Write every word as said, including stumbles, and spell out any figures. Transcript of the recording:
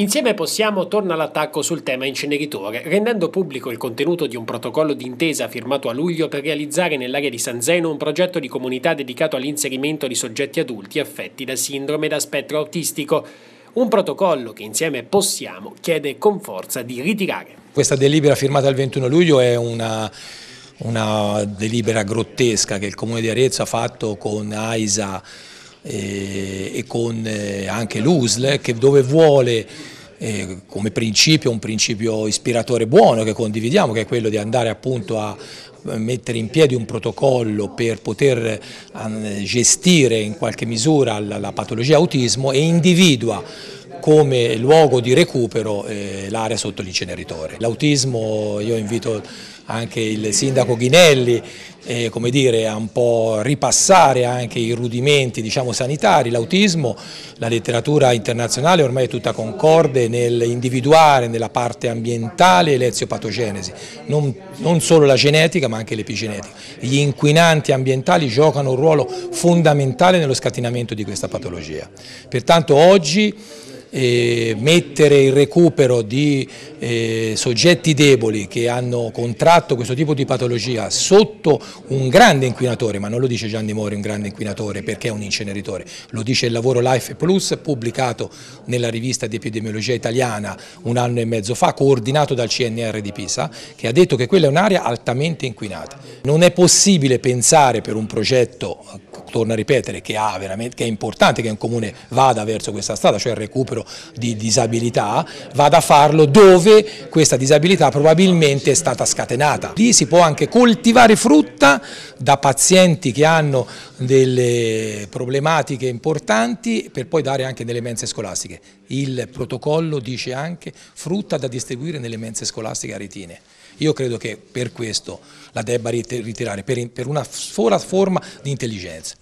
Insieme Possiamo torna all'attacco sul tema inceneritore, rendendo pubblico il contenuto di un protocollo d'intesa firmato a luglio per realizzare nell'area di San Zeno un progetto di comunità dedicato all'inserimento di soggetti adulti affetti da sindrome da spettro autistico. Un protocollo che Insieme Possiamo chiede con forza di ritirare. Questa delibera firmata il ventuno luglio è una, una delibera grottesca che il Comune di Arezzo ha fatto con AISA e, e con eh, anche l'U S L, che dove vuole eh, come principio, un principio ispiratore buono che condividiamo, che è quello di andare appunto a mettere in piedi un protocollo per poter gestire in qualche misura la, la patologia autismo, e individua come luogo di recupero eh, l'area sotto l'inceneritore. L'autismo, io invito anche il sindaco Ghinelli eh, come dire, a un po' ripassare anche i rudimenti, diciamo, sanitari. L'autismo, la letteratura internazionale ormai è tutta concorde nell'individuare nella parte ambientale l'eziopatogenesi, non, non solo la genetica ma anche l'epigenetica. Gli inquinanti ambientali giocano un ruolo fondamentale nello scatenamento di questa patologia. Pertanto oggi E mettere il recupero di eh, soggetti deboli che hanno contratto questo tipo di patologia sotto un grande inquinatore, ma non lo dice Gianni Mori un grande inquinatore perché è un inceneritore, lo dice il lavoro Life Plus pubblicato nella rivista di epidemiologia italiana un anno e mezzo fa, coordinato dal C N R di Pisa, che ha detto che quella è un'area altamente inquinata. Non è possibile pensare per un progetto, torno a ripetere, che, ha veramente, che è importante che un comune vada verso questa strada, cioè il recupero di disabilità, vada a farlo dove questa disabilità probabilmente è stata scatenata. Lì si può anche coltivare frutta da pazienti che hanno delle problematiche importanti per poi dare anche nelle mense scolastiche. Il protocollo dice anche frutta da distribuire nelle mense scolastiche aretine. Io credo che per questo la debba ritirare, per una sola forma di intelligenza.